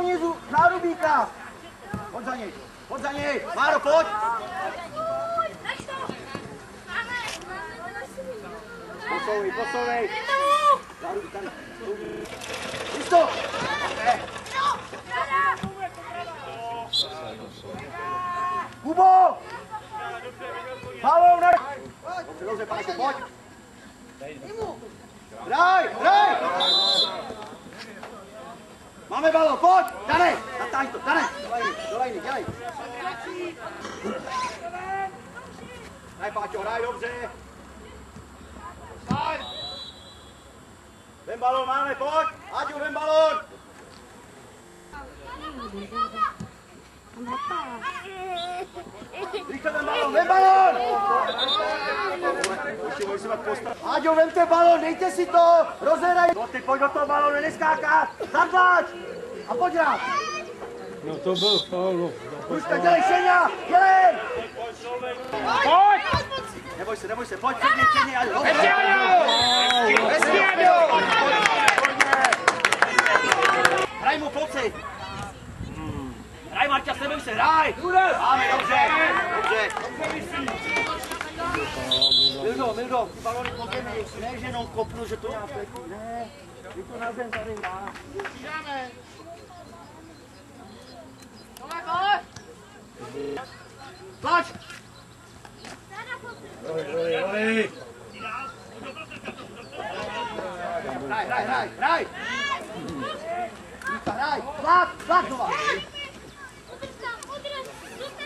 vnizu, na Rubíka. Pojď za něj. Máro, pojď. Posouvej. Listo. Kubo. Halou, ne. Dobře, Pášku, pojď. Hraj. Máme balón, pojď. Dane, natáň to, Dane. Do lajny, dělej. Hraj, Páťo, hraj, dobře. Vem balón, máme, pojď. Áďo, vem balón. Rychle vem balón. Áďo, vemte balón, dejte si to. Rozhraj. No ty pojď do toho balónu, neskákat. Zatlač. A pojď rád. No to byl faul. Ruška, dělej, Šeňa, dělej. Pojď! Neboj se, pojď, předně, Áďo. Ještě Áďo! Hraj mu, kluci. Hraj, Marťa, neboj se, hraj. Máme, dobře. Mildo, ty balony po zemi, ne, že jenom kopnu, že to nějak letí, ne. Vy to na zem tady hrá. Přidáme. Tlač! Hraj! Tlak znova!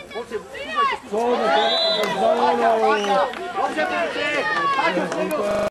Dobře,